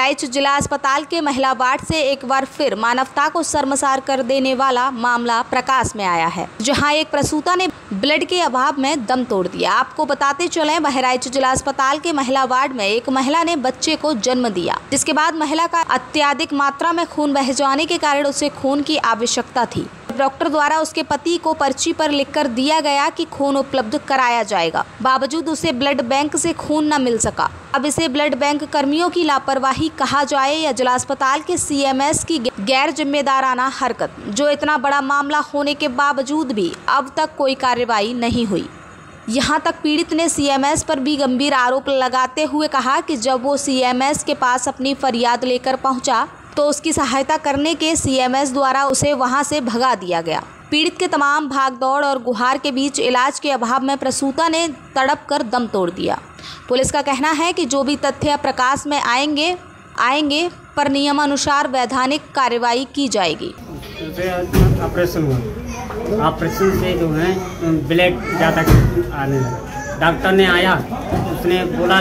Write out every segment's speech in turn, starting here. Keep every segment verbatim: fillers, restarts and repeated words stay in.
बहराइच जिला अस्पताल के महिला वार्ड से एक बार फिर मानवता को शर्मसार कर देने वाला मामला प्रकाश में आया है, जहां एक प्रसूता ने ब्लड के अभाव में दम तोड़ दिया। आपको बताते चले, बहराइच जिला अस्पताल के महिला वार्ड में एक महिला ने बच्चे को जन्म दिया, जिसके बाद महिला का अत्यधिक मात्रा में खून बह जाने के कारण उसे खून की आवश्यकता थी। डॉक्टर द्वारा उसके पति को पर्ची पर लिखकर दिया गया कि खून उपलब्ध कराया जाएगा, बावजूद उसे ब्लड बैंक से खून न मिल सका। अब इसे ब्लड बैंक कर्मियों की लापरवाही कहा जाए या जिला अस्पताल के सीएमएस की गैर जिम्मेदाराना हरकत, जो इतना बड़ा मामला होने के बावजूद भी अब तक कोई कार्रवाई नहीं हुई। यहाँ तक पीड़ित ने सीएमएस पर भी गंभीर आरोप लगाते हुए कहा कि जब वो सीएमएस के पास अपनी फरियाद लेकर पहुंचा तो उसकी सहायता करने के सीएमएस द्वारा उसे वहां से भगा दिया गया। पीड़ित के तमाम भागदौड़ और गुहार के बीच इलाज के अभाव में प्रसूता ने तड़प कर दम तोड़ दिया। पुलिस का कहना है कि जो भी तथ्य प्रकाश में आएंगे आएंगे पर नियमानुसार वैधानिक कार्रवाई की जाएगी। ऑपरेशन हुआ, ऑपरेशन से जो है ब्लड ज़्यादा आने लगा। डॉक्टर ने आया, उसने बोला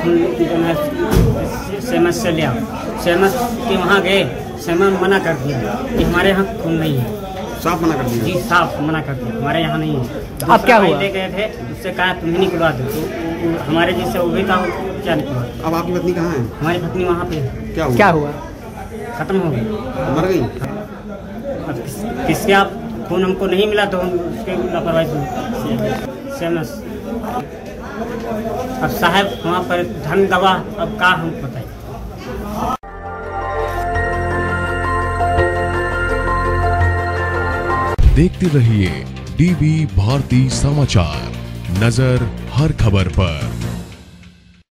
सेमस से लिया, सेमस के वहाँ गए, सेमस मना कर दिया कि हमारे यहाँ खून नहीं है। साफ मना कर दिया? जी साफ मना कर दिया, हमारे यहाँ नहीं है। तो अब क्या हुआ? ले गए थे, उससे कहा तुम्हें निकलवा दो, तो हमारे जैसे वो भी था, क्या निकलवा। अब आपकी पत्नी कहाँ है? हमारी पत्नी वहाँ पे। क्या हुआ? क्या हुआ? खत्म हो गई, मर गई। अब किस, किसके आप खून हमको नहीं मिला तो हम उसके लापरवाही सेमस। अब साहब वहाँ पर धन गवा, अब का हम बताएं। देखते रहिए डीवी भारती समाचार, नजर हर खबर पर।